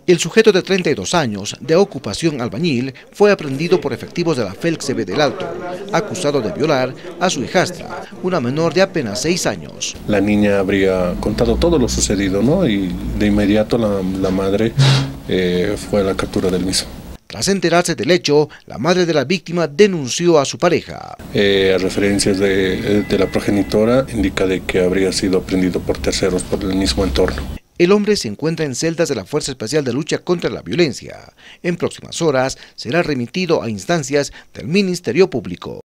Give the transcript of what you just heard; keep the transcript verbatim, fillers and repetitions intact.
El sujeto de treinta y dos años, de ocupación albañil, fue aprehendido por efectivos de la F E L C B del Alto, acusado de violar a su hijastra, una menor de apenas seis años. La niña habría contado todo lo sucedido, ¿no? Y de inmediato la, la madre eh, fue a la captura del mismo. Tras enterarse del hecho, la madre de la víctima denunció a su pareja. Eh, a referencias de, de la progenitora indica de que habría sido aprendido por terceros por el mismo entorno. El hombre se encuentra en celdas de la Fuerza Especial de Lucha contra la Violencia. En próximas horas será remitido a instancias del Ministerio Público.